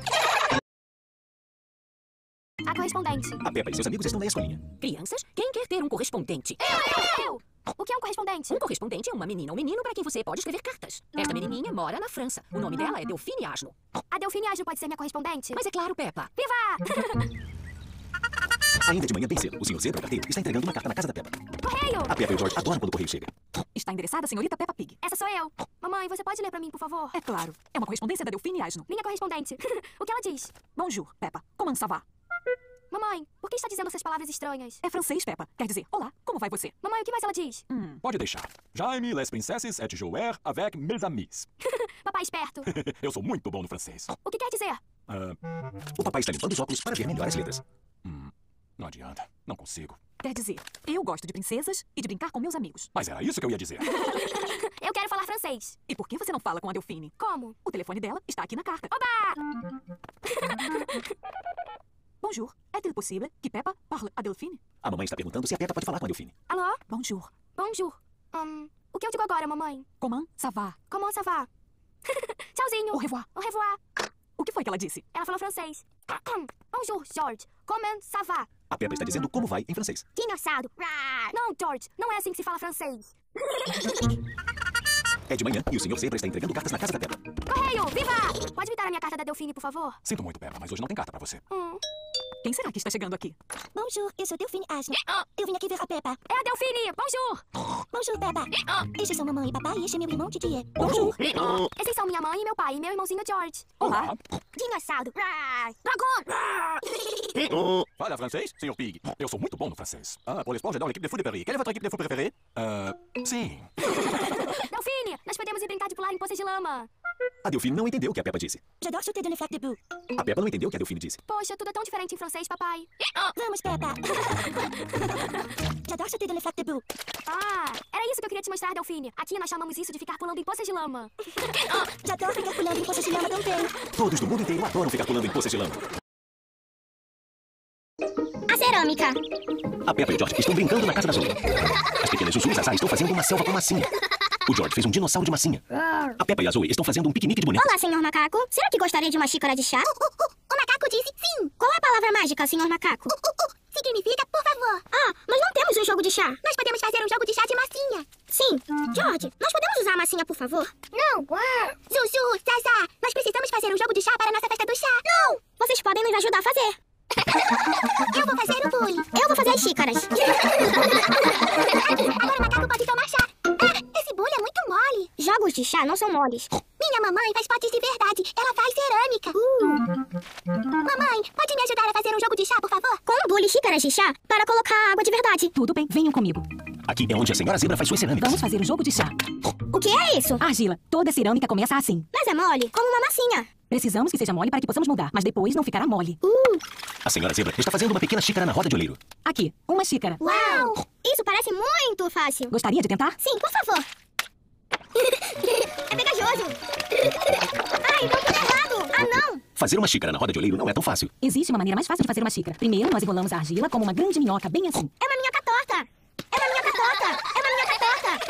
A correspondente. A Peppa e seus amigos estão na escolinha. Crianças, quem quer ter um correspondente? Eu! O que é um correspondente? Um correspondente é uma menina ou menino para quem você pode escrever cartas. Esta menininha mora na França. O nome dela é Delphine Asno. A Delphine Asno pode ser minha correspondente? Mas é claro, Peppa. Viva! Ainda de manhã bem cedo, o Sr. Zebra carteiro está entregando uma carta na casa da Peppa. Correio! A Peppa e o George adoram quando o correio chega. Está endereçada a senhorita Peppa Pig. Essa sou eu. Mamãe, você pode ler pra mim, por favor? É claro. É uma correspondência da Delphine Asno. Minha correspondente. O que ela diz? Bonjour, Peppa. Comment ça va? Mamãe, por que está dizendo essas palavras estranhas? É francês, Peppa. Quer dizer, olá, como vai você? Mamãe, o que mais ela diz? Pode deixar. Jaime, les princesses et jouer avec mes amis. Papai esperto. Eu sou muito bom no francês. O que quer dizer? O papai está limpando os óculos para ver melhor as letras. Não adianta. Não consigo. Quer dizer, eu gosto de princesas e de brincar com meus amigos. Mas era isso que eu ia dizer. Eu quero falar francês. E por que você não fala com a Delphine? Como? O telefone dela está aqui na carta. Oba! Bonjour. Est-il possible que Peppa parle à Delphine? A mamãe está perguntando se a Peppa pode falar com a Delphine. Alô? Bonjour. Bonjour. O que eu digo agora, mamãe? Comment ça va? Comment ça va? Tchauzinho. Au revoir. Au revoir. O que foi que ela disse? Ela falou francês. Bonjour, George. Comment ça va? A Peppa está dizendo como vai em francês. Dinossauro. Não, George. Não é assim que se fala francês. É de manhã e o Sr. Zebra está entregando cartas na casa da Peppa. Correio, viva! Pode me dar a minha carta da Delphine, por favor? Sinto muito, Peppa, mas hoje não tem carta pra você. Quem será que está chegando aqui? Bonjour, eu sou Delphine Asno. Eu vim aqui ver a Peppa. É a Delphine! Bonjour! Bonjour, Peppa. Estes são mamãe e papai e este é meu irmão Didier. Bonjour! Esses são minha mãe e meu pai e meu irmãozinho George. Olá. Dinossauro. Dragon. Fala francês, Sr. Pig. Eu sou muito bom no francês. Pour l'espoir, j'adore l'équipe de foot de Paris. Quelle est votre équipe de foot préférée? Sim. Delphine, nós podemos ir brincar de pular em poças de lama. A Delphine não entendeu o que a Peppa disse. J'adore sauter dans le flac de boue. A Peppa não entendeu o que a Delphine disse. Poxa, tudo é tão diferente em francês, papai. Vamos, Peppa. J'adore sauter dans le flac de boue. Era isso que eu queria te mostrar, Delphine. Aqui nós chamamos isso de ficar pulando em poças de lama. J'adore ficar pulando em poças de lama também. Todos do mundo inteiro adoram ficar pulando em poças de lama. A cerâmica. A Peppa e o George estão brincando na casa da Zoe. As pequenas Zuzu e Zazá estão fazendo uma selva com massinha. O George fez um dinossauro de massinha. A Peppa e a Zoe estão fazendo um piquenique de bonecos. Olá, senhor macaco. Será que gostaria de uma xícara de chá? O macaco disse sim. Qual é a palavra mágica, senhor macaco? Significa significa por favor. Ah, mas não temos um jogo de chá. Nós podemos fazer um jogo de chá de massinha. Sim. George, nós podemos usar a massinha, por favor? Não. Zuzu, Zaza, nós precisamos fazer um jogo de chá para a nossa festa do chá. Não! Vocês podem nos ajudar a fazer. Eu vou fazer o bule. Eu vou fazer as xícaras. Agora o macaco pode tomar chá. Ah, esse bule é muito mole. Jogos de chá não são moles. Minha mamãe faz potes de verdade. Ela faz cerâmica. Mamãe, pode me ajudar a fazer um jogo de chá, por favor? Com um bule e xícaras de chá para colocar água de verdade. Tudo bem, venham comigo. Aqui é onde a senhora Zebra faz suas cerâmicas. Vamos fazer um jogo de chá. O que é isso? Argila. Toda cerâmica começa assim. Mas é mole, como uma massinha. Precisamos que seja mole para que possamos moldar, mas depois não ficará mole. A senhora Zebra está fazendo uma pequena xícara na roda de oleiro. Aqui, uma xícara. Uau! Isso parece muito fácil. Gostaria de tentar? Sim, por favor. É pegajoso. Ai, vou tudo errado. Ah, não. Fazer uma xícara na roda de oleiro não é tão fácil. Existe uma maneira mais fácil de fazer uma xícara. Primeiro, nós enrolamos a argila como uma grande minhoca, bem assim. É uma minhoca torta. É uma minhoca torta. É uma minhoca torta.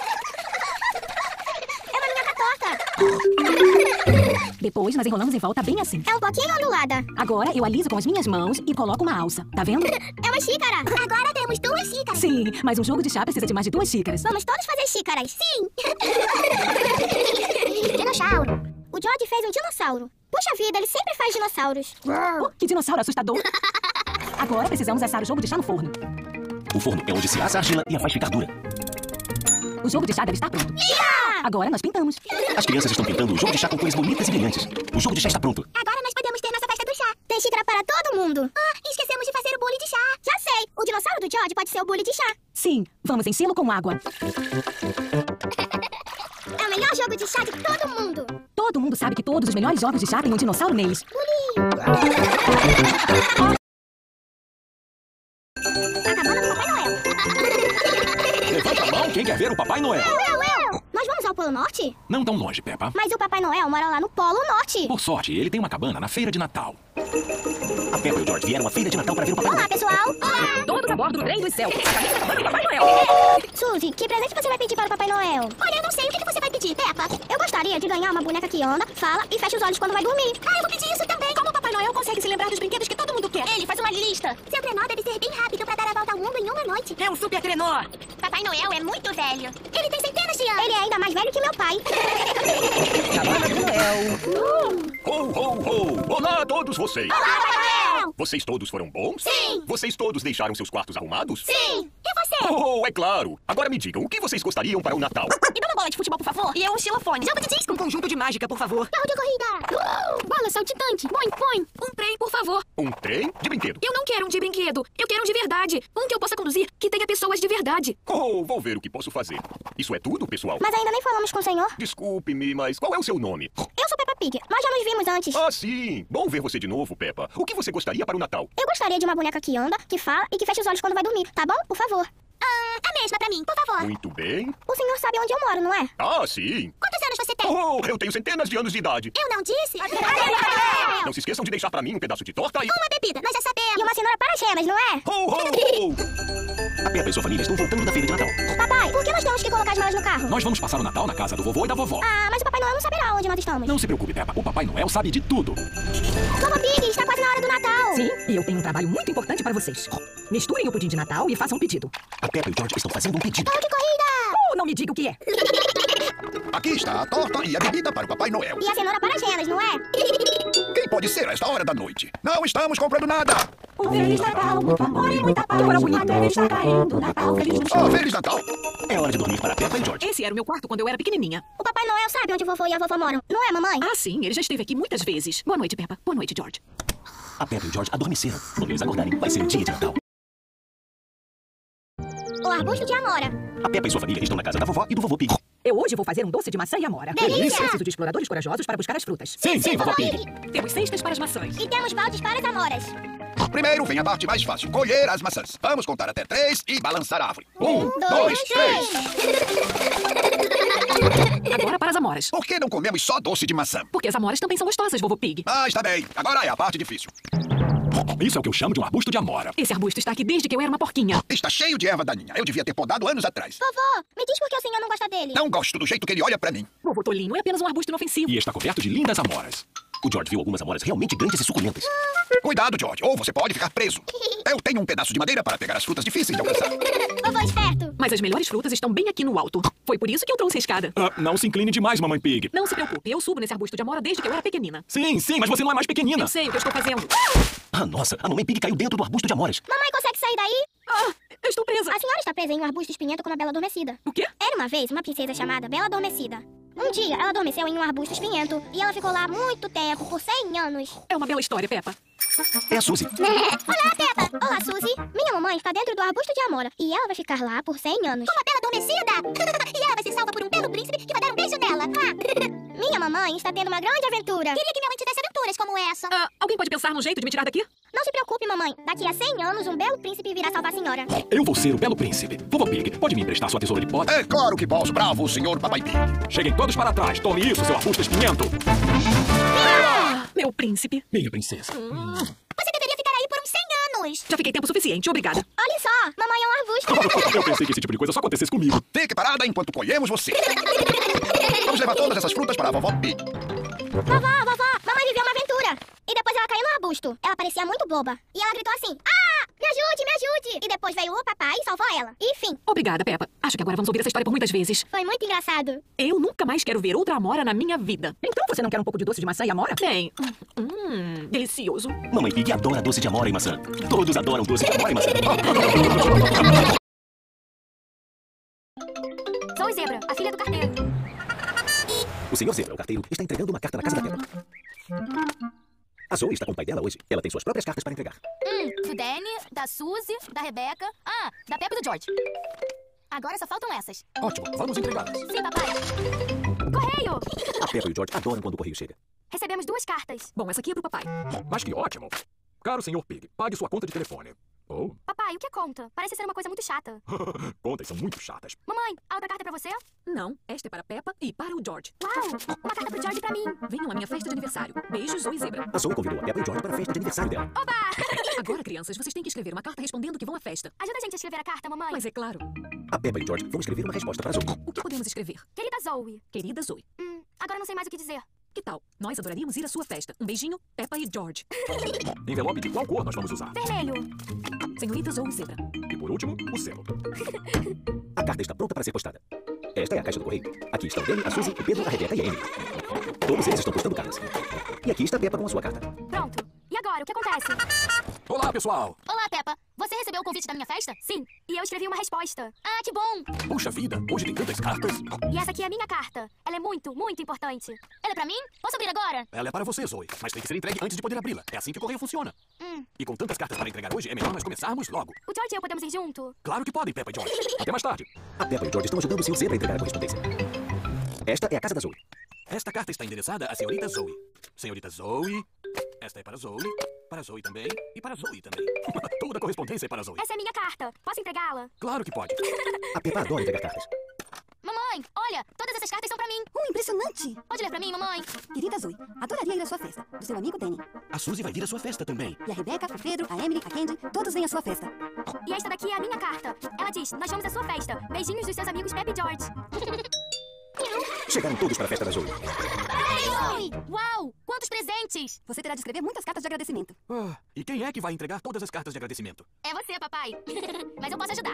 É uma minhoca torta. Depois, nós enrolamos em volta bem assim. É um pouquinho ondulada. Agora, eu aliso com as minhas mãos e coloco uma alça. Tá vendo? É uma xícara. Agora temos 2 xícaras. Sim, mas um jogo de chá precisa de mais de 2 xícaras. Vamos todos fazer xícaras. Sim. Dinossauro. O George fez um dinossauro. Puxa vida, ele sempre faz dinossauros. Oh, que dinossauro assustador. Agora precisamos assar o jogo de chá no forno. O forno é onde se assa a argila e a faz ficar dura. O jogo de chá deve estar pronto. Agora nós pintamos. As crianças estão pintando o jogo de chá com cores bonitas e brilhantes. O jogo de chá está pronto. Agora nós podemos ter nossa festa do chá. Tem xícara para todo mundo. Ah, esquecemos de fazer o bule de chá. Já sei. O dinossauro do George pode ser o bule de chá. Sim, vamos enchê-lo com água. É o melhor jogo de chá de todo mundo. Todo mundo sabe que todos os melhores jogos de chá têm um dinossauro neles. Acabando com o Papai Noel. Levanta a mão quem quer ver o Papai Noel. Eu. Nós vamos ao Polo Norte? Não tão longe, Peppa. Mas o Papai Noel mora lá no Polo Norte. Por sorte, ele tem uma cabana na feira de Natal. A Peppa e o George vieram à feira de Natal para ver o Papai Noel. Olá, pessoal. Olá. Todos a bordo do trem do céu. Papai Noel. Suzy, que presente você vai pedir para o Papai Noel? Olha, eu não sei. O que você vai pedir, Peppa? Eu gostaria de ganhar uma boneca que anda, fala e fecha os olhos quando vai dormir. Ah, eu vou pedir isso também. Como o Papai Noel consegue se lembrar dos brinquedos que todo mundo quer? Ele faz uma lista. Seu trenó deve ser bem rápido para dar a volta ao mundo em uma noite. É um super trenó. Papai Noel é muito velho. Ele tem centenas de anos. Ele é ainda mais velho que meu pai. Cabana do Noel. Ho, ho, ho! Olá a todos vocês! Olá, Papai Noel! Vocês todos foram bons? Sim! Vocês todos deixaram seus quartos arrumados? Sim! E você? Oh, é claro! Agora me digam, o que vocês gostariam para o Natal? Me dá uma bola de futebol, por favor. E é um xilofone. Jogo de disco. Um conjunto de mágica, por favor. Carro de corrida. Bola saltitante. Boing, boing. Um trem, por favor. Um trem de brinquedo. Eu não quero um de brinquedo. Eu quero um de verdade. Um que eu possa conduzir, que tenha pessoas de verdade. Oh, vou ver o que posso fazer. Isso é tudo, pessoal? Mas ainda nem falamos com o senhor. Desculpe-me, mas qual é o seu nome? Eu sou Peppa Pig. Nós já nos vimos antes. Ah, sim! Bom ver você de novo, Peppa. O que você gostaria para o Natal? Eu gostaria de uma boneca que anda, que fala e que fecha os olhos quando vai dormir, tá bom? Por favor. A mesma pra mim, por favor. Muito bem. O senhor sabe onde eu moro, não é? Ah, sim! Quantos anos você tem? Oh, eu tenho centenas de anos de idade. Eu não disse? Não se esqueçam de deixar para mim um pedaço de torta e... Uma bebida, nós já sabemos. E uma cenoura para as renas, não é? Ho, ho, ho! A Peppa e sua família estão voltando da feira de Natal. Papai, por que nós temos que colocar as malas no carro? Nós vamos passar o Natal na casa do vovô e da vovó. Ah, mas o Papai Noel não saberá onde nós estamos. Não se preocupe, Peppa. O Papai Noel sabe de tudo. Vovô Pig, está quase na hora do Natal. Sim, e eu tenho um trabalho muito importante para vocês. Misturem o pudim de Natal e façam um pedido. A Peppa e o George estão fazendo um pedido. Carro de corrida. Não me diga o que é. Aqui está a torta e a bebida para o Papai Noel. E a cenoura para as renas, não é? Quem pode ser a esta hora da noite? Não estamos comprando nada. Um Feliz Natal, muito amor e muita paz. Agora bonito deve estar caindo. Natal, Feliz Natal. Oh, Feliz Natal! É hora de dormir para a Peppa e o George. Esse era o meu quarto quando eu era pequenininha. O Papai Noel sabe onde o vovô e a vovó moram, não é, mamãe? Ah, sim, ele já esteve aqui muitas vezes. Boa noite, Peppa. Boa noite, George. A Peppa e o George adormeceram. Quando eles acordarem, vai ser o dia de Natal. O arbusto de amora. A Peppa e sua família estão na casa da vovó e do vovô Pig. Eu hoje vou fazer um doce de maçã e amora. Delícia! Preciso de exploradores corajosos para buscar as frutas. Sim, vovó Pig. Temos cestas para as maçãs. E temos baldes para as amoras. Primeiro vem a parte mais fácil, colher as maçãs. Vamos contar até 3 e balançar a árvore. 1, 2, 3. Agora para as amoras. Por que não comemos só doce de maçã? Porque as amoras também são gostosas, vovô Pig. Ah, está bem. Agora é a parte difícil. Isso é o que eu chamo de um arbusto de amora. Esse arbusto está aqui desde que eu era uma porquinha. Está cheio de erva daninha. Eu devia ter podado anos atrás. Vovô, me diz por que o senhor não gosta dele. Não gosto do jeito que ele olha pra mim. Vovô Tolinho é apenas um arbusto inofensivo. E está coberto de lindas amoras. O George viu algumas amoras realmente grandes e suculentas. Cuidado, George, ou você pode ficar preso. Eu tenho um pedaço de madeira para pegar as frutas difíceis de alcançar. Vovô esperto. Mas as melhores frutas estão bem aqui no alto. Foi por isso que eu trouxe a escada. Não se incline demais, mamãe Pig. Não se preocupe, eu subo nesse arbusto de amora desde que eu era pequenina. Sim, mas você não é mais pequenina. Eu sei o que eu estou fazendo. Ah, nossa, a mamãe Pig caiu dentro do arbusto de amoras. Mamãe consegue sair daí? Eu estou presa. A senhora está presa em um arbusto espinhento com uma bela adormecida. O quê? Era uma vez uma princesa chamada Bela Adormecida. Um dia, ela adormeceu em um arbusto espinhento e ela ficou lá muito tempo, por 100 anos. É uma bela história, Peppa. É a Suzy. Olá, Peppa! Olá, Suzy! Minha mamãe está dentro do arbusto de amora e ela vai ficar lá por 100 anos. Com uma bela adormecida? E ela vai ser salva por um belo príncipe que vai dar um beijo nela. Minha mamãe está tendo uma grande aventura. Queria que minha mãe tivesse aventuras como essa. Alguém pode pensar num jeito de me tirar daqui? Não se preocupe, mamãe. Daqui a 100 anos, um belo príncipe virá salvar a senhora. Eu vou ser o belo príncipe. Vovô Pig, pode me emprestar sua tesoura de poda? É claro que posso, bravo, senhor Papai Pig. Cheguem todos para trás. Tome isso, seu arbusto espinhento. Meu príncipe. Minha princesa. Você deveria ficar aí por uns 100 anos. Já fiquei tempo suficiente, obrigada. Olha só, mamãe é um arbusto. Eu pensei que esse tipo de coisa só acontecesse comigo. Fique parada enquanto colhemos você. Vamos levar todas essas frutas para a vovó Pig. Vovó, mamãe viveu uma aventura. E depois ela caiu no arbusto. Ela parecia muito boba. E ela gritou assim, me ajude, me ajude. E depois veio o papai e salvou ela. E fim. Obrigada, Peppa. Acho que agora vamos ouvir essa história por muitas vezes. Foi muito engraçado. Eu nunca mais quero ver outra amora na minha vida. Então você não quer um pouco de doce de maçã e amora? Bem, delicioso. Mamãe Pig adora doce de amora e maçã. Todos adoram doce de amora e maçã. Sou Zebra, a filha do carteiro. O senhor Zebra, o carteiro, está entregando uma carta na casa da Peppa. A Zoe está com o pai dela hoje. Ela tem suas próprias cartas para entregar. Do Danny, da Suzy, da Rebeca. Da Peppa e do George. Agora só faltam essas. Ótimo, vamos entregá-las. Sim, papai. Correio! A Peppa e o George adoram quando o correio chega. Recebemos 2 cartas. Bom, essa aqui é pro papai. Mas que ótimo. Caro senhor Pig, pague sua conta de telefone. Oh, Papai, o que é conta? Parece ser uma coisa muito chata. contas são muito chatas. Mamãe, a outra carta é pra você? Não, esta é para Peppa e para o George. Uau, uma carta pro George e pra mim. Venham à minha festa de aniversário. Beijos, Zoe Zebra. A Zoe convidou a Peppa e o George para a festa de aniversário dela. Agora, crianças, vocês têm que escrever uma carta respondendo que vão à festa. Ajuda a gente a escrever a carta, mamãe. Mas é claro. A Peppa e o George vão escrever uma resposta para a Zoe. O que podemos escrever? Querida Zoe. Querida Zoe. Agora não sei mais o que dizer. Que tal? Nós adoraríamos ir à sua festa. Um beijinho, Peppa e George. Envelope de qual cor nós vamos usar? Vermelho. Senhorita Zoe Zebra. E por último, o selo. A carta está pronta para ser postada. Esta é a caixa do correio. Aqui estão ele, a Suzy, o Pedro, a Rebeca e a Emily. Todos eles estão postando cartas. E aqui está a Peppa com a sua carta. Pronto. E agora, o que acontece? Olá, pessoal. Olá, Peppa. Você recebeu o convite da minha festa? Sim. E eu escrevi uma resposta. Que bom. Puxa vida, hoje tem tantas cartas. E essa aqui é a minha carta. Ela é muito, muito importante. Ela é pra mim? Posso abrir agora? Ela é para você, Zoe, mas tem que ser entregue antes de poder abri-la. É assim que o correio funciona. E com tantas cartas para entregar hoje, é melhor nós começarmos logo. O George e eu podemos ir junto? Claro que podem, Peppa e George. Até mais tarde. A Peppa e o George estão ajudando o seu Zebra a entregar a correspondência. Esta é a casa da Zoe. Esta carta está endereçada à senhorita Zoe. Senhorita Zoe. Esta é para Zoe também e para Zoe também. Toda a correspondência é para Zoe. Essa é a minha carta. Posso entregá-la? Claro que pode. A Peppa adora entregar cartas. Mamãe, olha, todas essas cartas são pra mim. Impressionante! Pode ler pra mim, mamãe? Querida Zoe, adoraria ir à sua festa. Do seu amigo Danny. A Suzy vai vir à sua festa também. E a Rebeca, o Pedro, a Emily, a Candy, todos vêm à sua festa. E esta daqui é a minha carta. Ela diz, nós vamos à sua festa. Beijinhos dos seus amigos Peppa e George. Chegaram todos para a festa da Zoe. Uau, quantos presentes! Você terá de escrever muitas cartas de agradecimento. E quem é que vai entregar todas as cartas de agradecimento? É você, papai. Mas eu posso ajudar.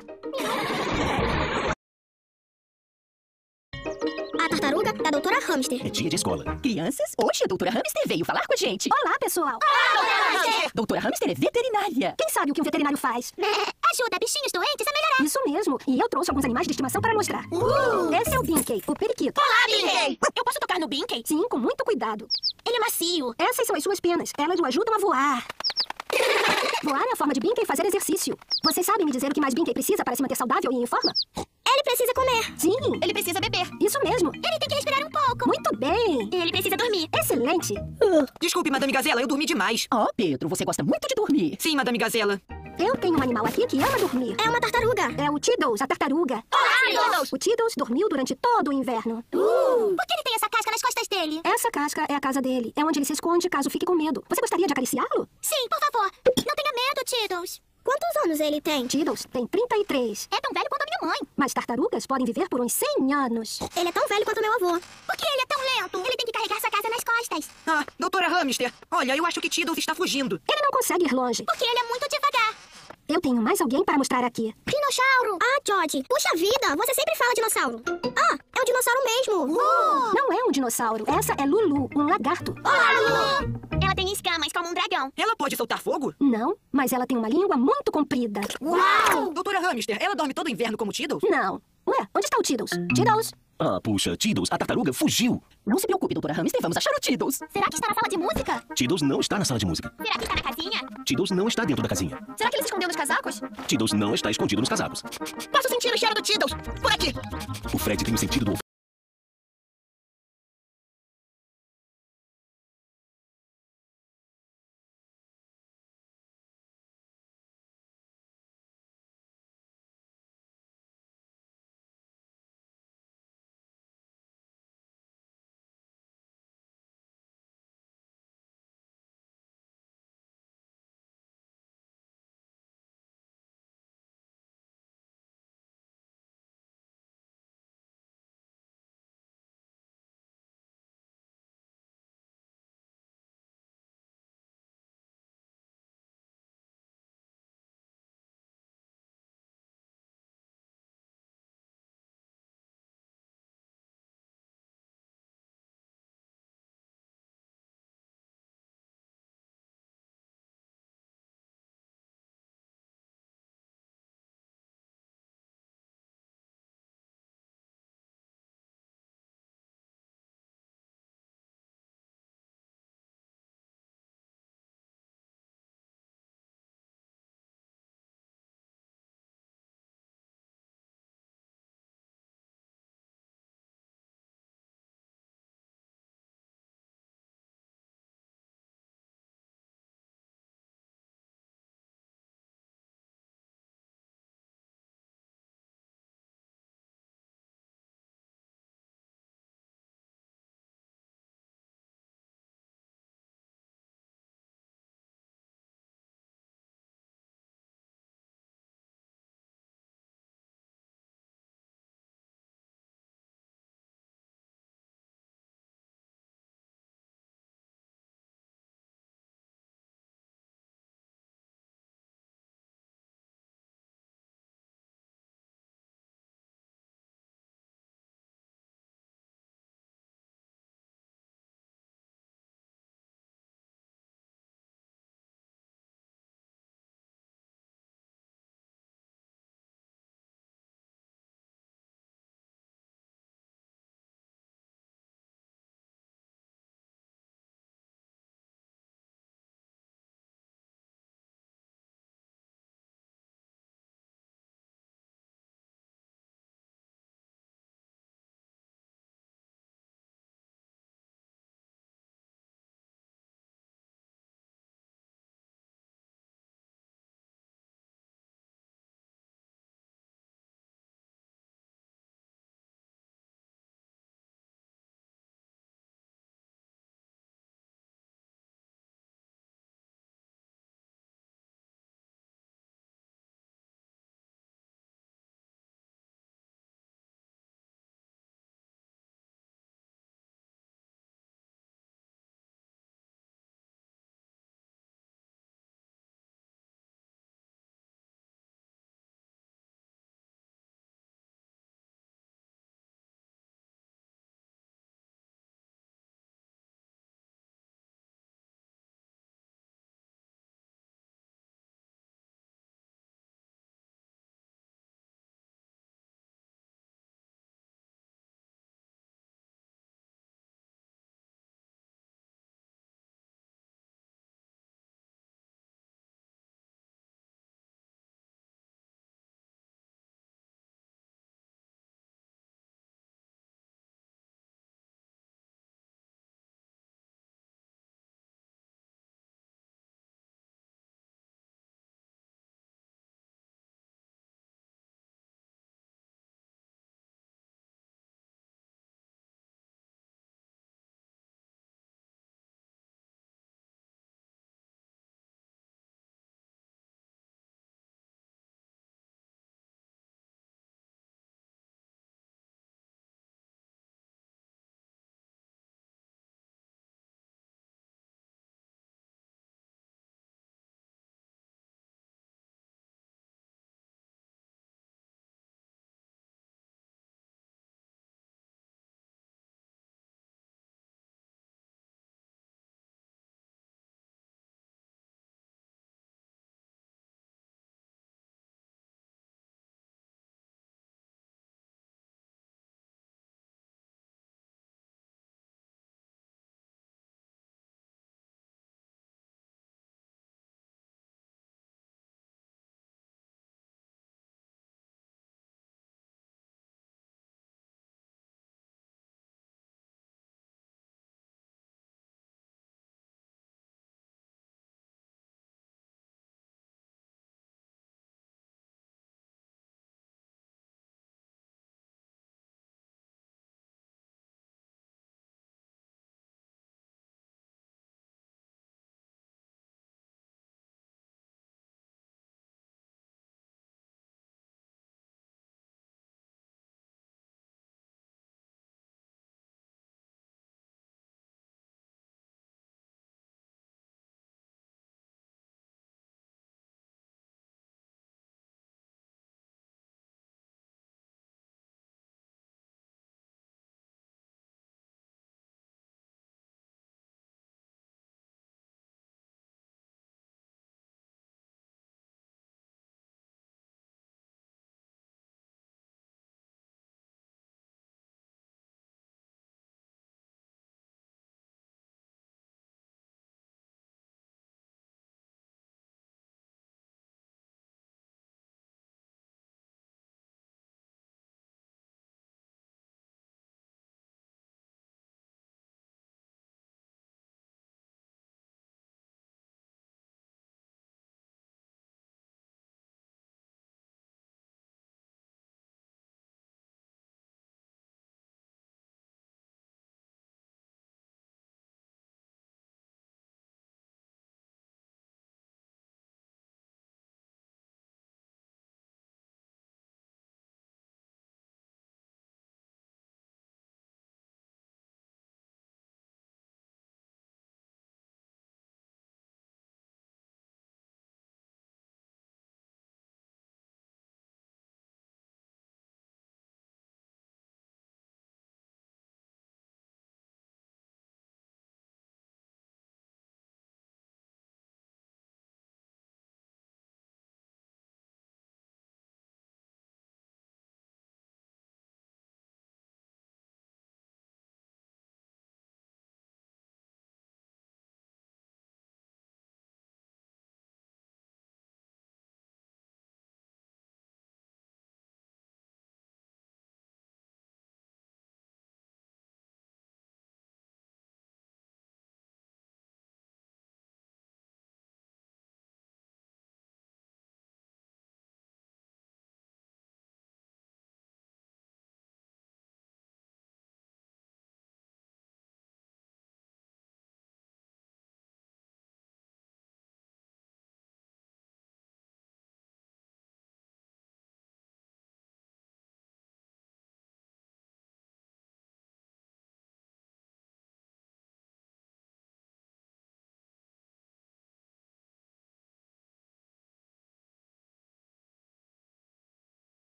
A tartaruga da doutora Hamster. É dia de escola. Crianças, hoje a doutora Hamster veio falar com a gente. Olá, pessoal! Doutora Hamster é veterinária. Quem sabe o que um veterinário faz? Ajuda bichinhos doentes a melhorar. Isso mesmo. E eu trouxe alguns animais de estimação para mostrar. Esse é o Binkey, o periquito. Olá, Binkey! Eu posso tocar no Binkey? Sim, com muito cuidado. Ele é macio. Essas são as suas penas. Elas o ajudam a voar. Voar é a forma de Binkey fazer exercício. Vocês sabem me dizer o que mais Binkey precisa para se manter saudável e em forma? Ele precisa comer. Sim. Ele precisa beber. Isso mesmo. Ele tem que respirar um pouco. Muito bem. Ele precisa dormir. Excelente. Desculpe, Madame Gazela, eu dormi demais. Oh, Pedro, você gosta muito de dormir. Sim, Madame Gazela. Eu tenho um animal aqui que ama dormir. É uma tartaruga. É o Tiddles, a tartaruga. Olá, Tiddles! O Tiddles dormiu durante todo o inverno. Por que ele tem essa casca nas costas dele? Essa casca é a casa dele. É onde ele se esconde caso fique com medo. Você gostaria de acariciá-lo? Sim, por favor. Não tenha medo, Tiddles. Quantos anos ele tem? Tiddles tem 33. É tão velho quanto a minha mãe. Mas tartarugas podem viver por uns 100 anos. Ele é tão velho quanto meu avô. Por que ele é tão lento? Ele tem que carregar essa casa nas costas. costas. Ah, doutora Hamster, olha, eu acho que Tiddles está fugindo. Ele não consegue ir longe. Porque ele é muito devagar. Eu tenho mais alguém para mostrar aqui. Dinossauro! Ah, George, puxa vida, você sempre fala dinossauro. Ah, é um dinossauro mesmo. Não é um dinossauro. Essa é Lulu, um lagarto. Olá, Lulu! Ela tem escamas como um dragão. Ela pode soltar fogo? Não, mas ela tem uma língua muito comprida. Uau! Doutora Hamster, ela dorme todo inverno como Tiddles? Não. Ué, onde está o Tiddles? Tiddles? Ah, puxa, Tiddles, a tartaruga fugiu. Não se preocupe, doutora Hamster, vamos achar o Tiddles. Será que está na sala de música? Tiddles não está na sala de música. Será que está na casinha? Tiddles não está dentro da casinha. Será que ele se escondeu nos casacos? Tiddles não está escondido nos casacos. Posso sentir o cheiro do Tiddles. Por aqui. O Fred tem o sentido do